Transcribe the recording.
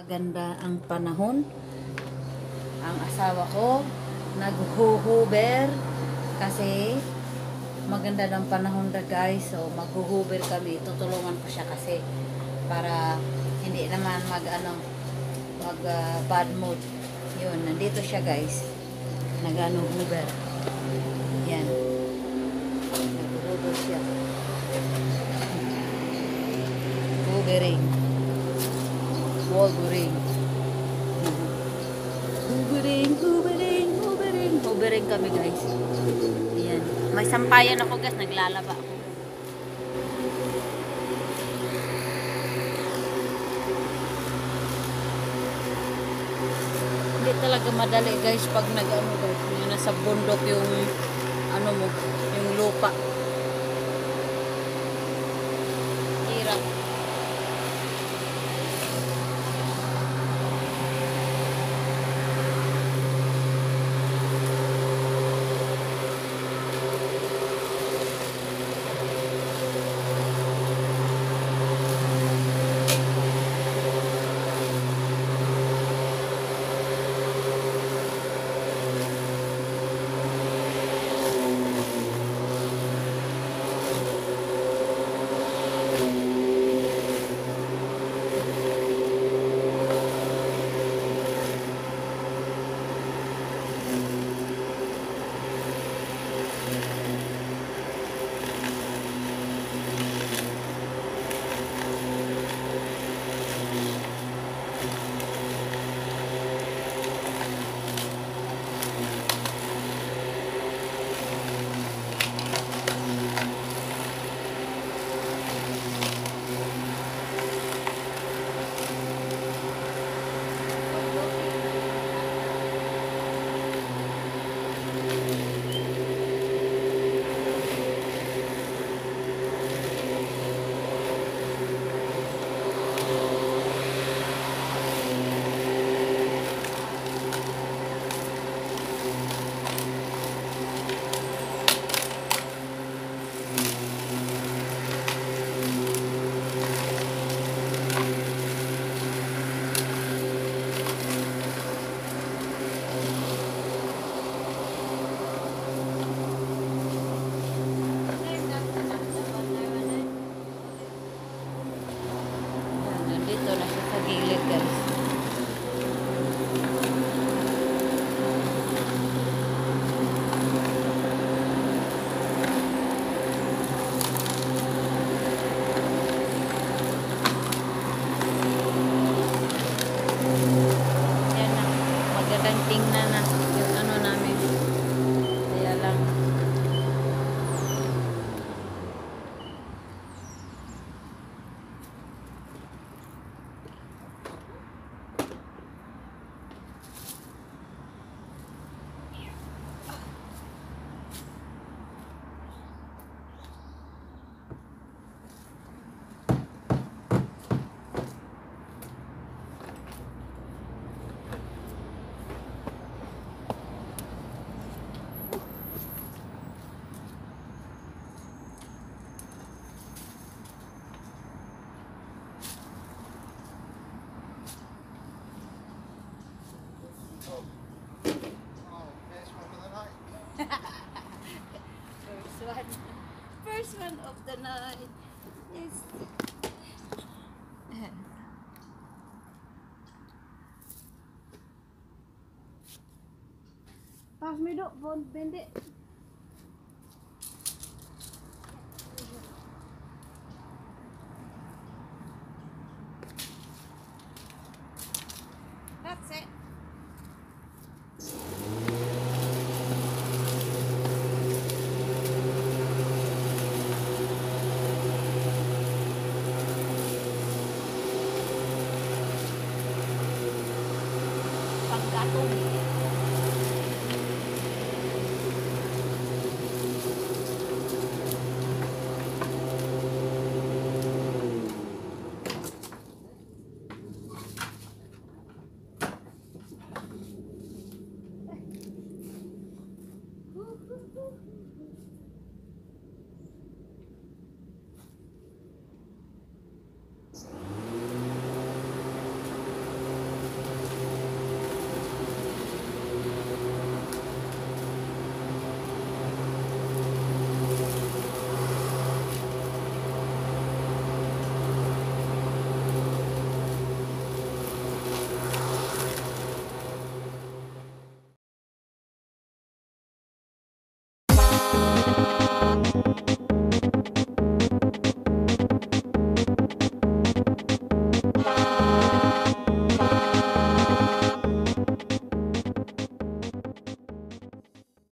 Napakaganda ang panahon. Ang asawa ko naghuhuber kasi maganda ng panahon na guys. So maghuhuber kami. Tutulungan ko siya kasi para hindi naman mag bad mood. Yun, nandito siya guys. Huber. Yan. Naghuhuber siya. Hubering. Wolverine. Hubering kami guys. Ayan. May sampayan ako guys, naglalaba ako. Hindi talaga madali guys pag nag-ano guys, yung nasa bundok yung ano mo, yung lupa. Hirap. Nandito na siya sa gilid guys. Yan na. Magandang tingnan na yung ano namin. Kaya lang. First one of the night. Yes. Pas me dok, bon pendek. That's it. Panggatong.